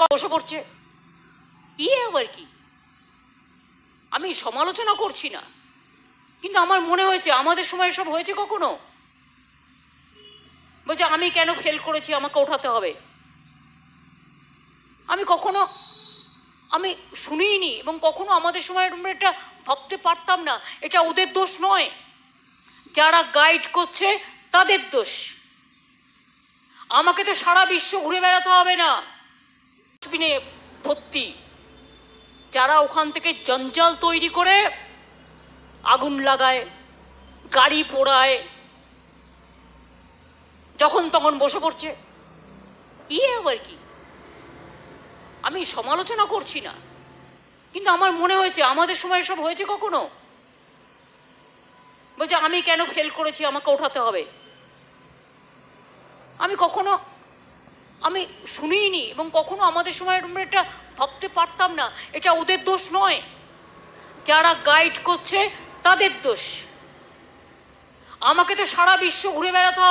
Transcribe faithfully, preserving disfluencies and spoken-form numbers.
বসে পড়ছে। ইয়ে আবার কি? আমি সমালোচনা করছি না, কিন্তু আমার মনে হয়েছে আমাদের সময় সব হয়েছে কখনো? বলছে আমি কেন ফেল করেছি, আমাকে ওঠাতে হবে। আমি কখনো আমি শুনিনি এবং কখনো আমাদের সময় এটা ভাবতে পারতাম না। এটা ওদের দোষ নয়, যারা গাইড করছে তাদের দোষ। আমাকে তো সারা বিশ্ব ঘুরে বেড়াতে হবে না। ডাস্টবিনে ভর্তি, যারা ওখান থেকে জঞ্জাল তৈরি করে আগুন লাগায়, গাড়ি পোড়ায়, যখন তখন বসে পড়ছে। ইয়ে আবার কি? আমি সমালোচনা করছি না, কিন্তু আমার মনে হয়েছে আমাদের সময় সব হয়েছে কখনো? বলছে আমি কেন ফেল করেছি, আমাকে ওঠাতে হবে। আমি কখনো আমি শুনিনি এবং কখনো আমাদের সময় এটা ভাবতে পারতাম না। এটা ওদের দোষ নয়, যারা গাইড করছে তাদের দোষ। আমাকে তো সারা বিশ্ব ঘুরে বেড়াতে হবে